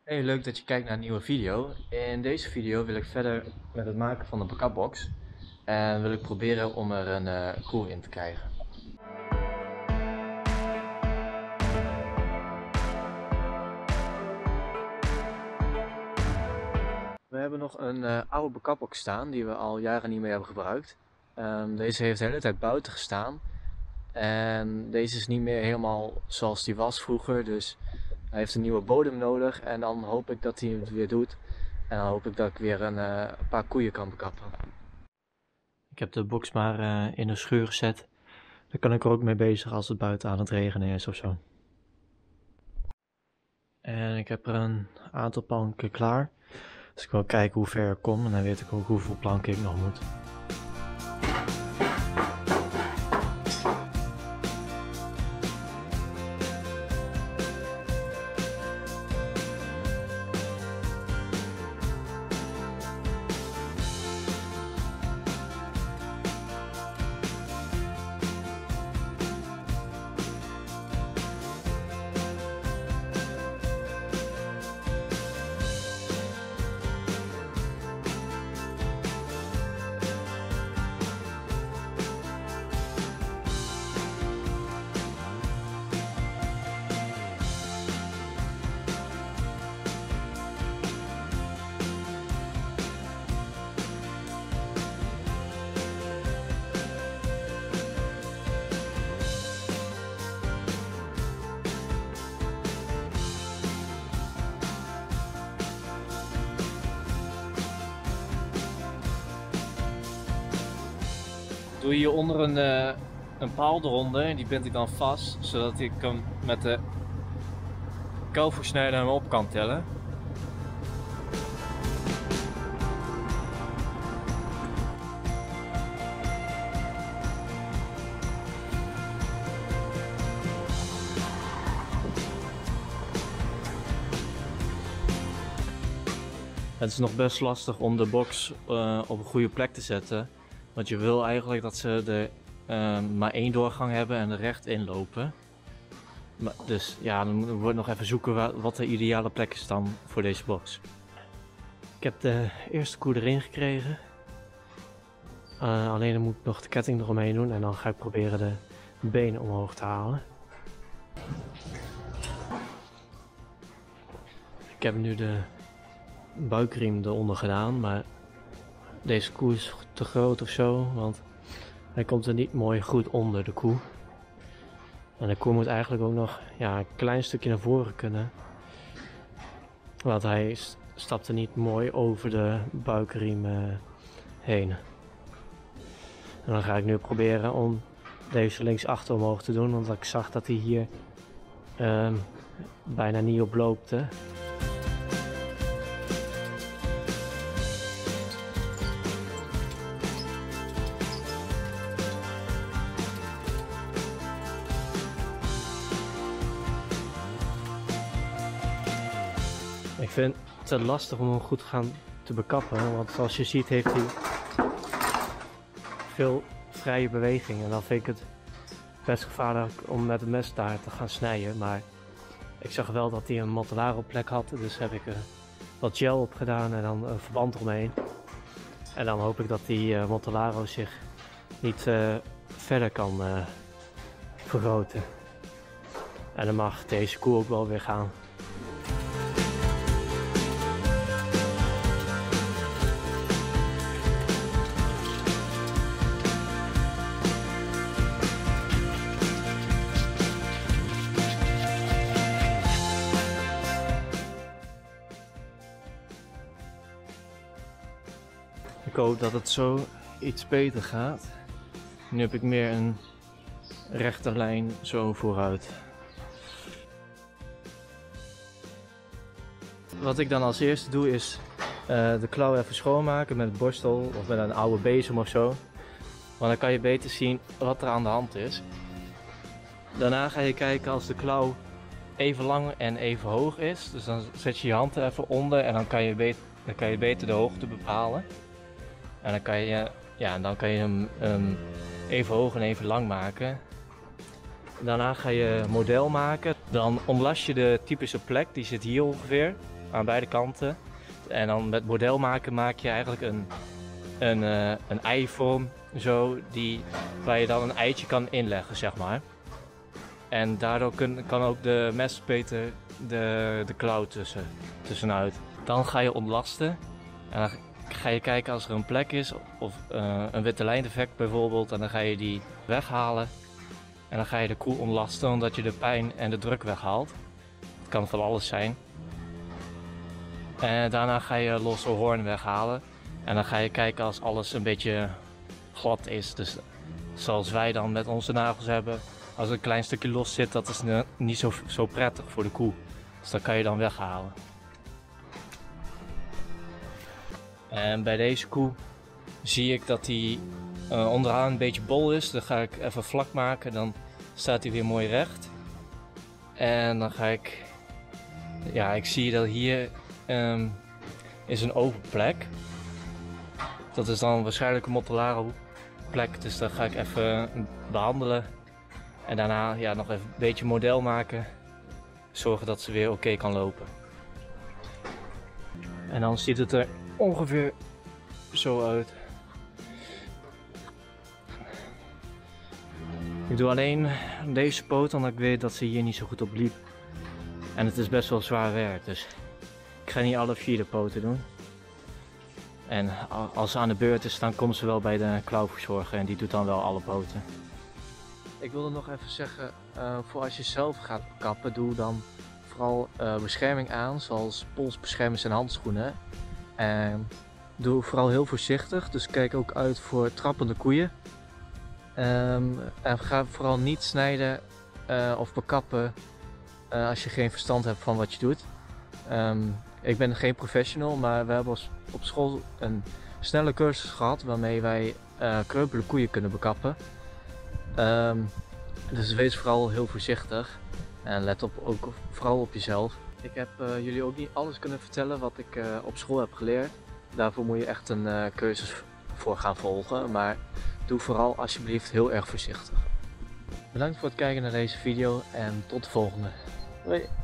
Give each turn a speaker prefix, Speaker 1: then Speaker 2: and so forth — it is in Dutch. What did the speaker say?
Speaker 1: Hey, leuk dat je kijkt naar een nieuwe video. In deze video wil ik verder met het maken van de backupbox. En wil ik proberen om er een koel in te krijgen. We hebben nog een oude backupbox staan die we al jaren niet meer hebben gebruikt. Deze heeft de hele tijd buiten gestaan. En deze is niet meer helemaal zoals die was vroeger. Dus hij heeft een nieuwe bodem nodig. En dan hoop ik dat hij het weer doet. En dan hoop ik dat ik weer een paar koeien kan bekappen. Ik heb de box maar in een schuur gezet. Daar kan ik er ook mee bezig als het buiten aan het regenen is of zo. En ik heb er een aantal planken klaar. Dus ik wil kijken hoe ver ik kom en dan weet ik ook hoeveel planken ik nog moet. Doe je hieronder een paal eronder en die bind ik dan vast, zodat ik hem met de kalfversnijder hem op kan tellen. Het is nog best lastig om de box op een goede plek te zetten. Want je wil eigenlijk dat ze er maar één doorgang hebben en er recht in lopen. Dus ja, dan wordt nog even zoeken wat de ideale plek is dan voor deze box. Ik heb de eerste koe erin gekregen. Alleen dan moet ik nog de ketting eromheen doen en dan ga ik proberen de benen omhoog te halen. Ik heb nu de buikriem eronder gedaan, maar deze koe is te groot of zo, want hij komt er niet mooi goed onder de koe. En de koe moet eigenlijk ook nog een klein stukje naar voren kunnen. Want hij stapt er niet mooi over de buikriem heen. En dan ga ik nu proberen om deze linksachter omhoog te doen, want ik zag dat hij hier bijna niet op loopte. Ik vind het lastig om hem goed te bekappen, want zoals je ziet heeft hij veel vrije beweging en dan vind ik het best gevaarlijk om met een mes daar te gaan snijden. Maar ik zag wel dat hij een Mottolaro plek had, dus heb ik wat gel op gedaan en dan een verband omheen. En dan hoop ik dat die Mottolaro zich niet verder kan vergroten. En dan mag deze koe ook wel weer gaan. Ik hoop dat het zo iets beter gaat. Nu heb ik meer een rechte lijn zo vooruit. Wat ik dan als eerste doe is de klauw even schoonmaken met een borstel of met een oude bezem of zo. Want dan kan je beter zien wat er aan de hand is. Daarna ga je kijken als de klauw even lang en even hoog is. Dus dan zet je je hand er even onder en dan kan je beter de hoogte bepalen. En dan kan je hem even hoog en even lang maken. Daarna ga je model maken. Dan omlast je de typische plek, die zit hier ongeveer. aan beide kanten. En dan met model maken maak je eigenlijk een eivorm zo, waar je dan een eitje kan inleggen, zeg maar. En daardoor kan ook de mes beter de klauw tussenuit. Dan ga je ontlasten en dan ga je kijken als er een plek is of een witte lijndefect bijvoorbeeld, en dan ga je die weghalen. En dan ga je de koe ontlasten omdat je de pijn en de druk weghaalt. Het kan van alles zijn. En daarna ga je losse hoorn weghalen. En dan ga je kijken als alles een beetje glad is. Dus zoals wij dan met onze nagels hebben. Als er een klein stukje los zit, dat is niet zo prettig voor de koe. Dus dat kan je dan weghalen. En bij deze koe zie ik dat hij onderaan een beetje bol is. Dan ga ik even vlak maken, dan staat hij weer mooi recht. En dan ga ik, ja, ik zie dat hier is een open plek. Dat is dan waarschijnlijk een Mottolaro plek, dus dat ga ik even behandelen. En daarna ja, nog even een beetje model maken. Zorgen dat ze weer oké kan lopen. En dan ziet het er ongeveer zo uit. Ik doe alleen deze poot omdat ik weet dat ze hier niet zo goed op liep. En het is best wel zwaar werk, dus ik ga niet alle 4 de poten doen. En als ze aan de beurt is, dan komt ze wel bij de klauwverzorger en die doet dan wel alle poten. Ik wilde nog even zeggen, voor als je zelf gaat kappen, doe dan vooral bescherming aan, zoals polsbeschermers en handschoenen. En doe vooral heel voorzichtig, dus kijk ook uit voor trappende koeien. En ga vooral niet snijden of bekappen als je geen verstand hebt van wat je doet. Ik ben geen professional, maar we hebben op school een snelle cursus gehad waarmee wij kreupele koeien kunnen bekappen. Dus wees vooral heel voorzichtig en let ook vooral op jezelf. Ik heb jullie ook niet alles kunnen vertellen wat ik op school heb geleerd. Daarvoor moet je echt een cursus voor gaan volgen, maar doe vooral alsjeblieft heel erg voorzichtig. Bedankt voor het kijken naar deze video en tot de volgende. Hoi!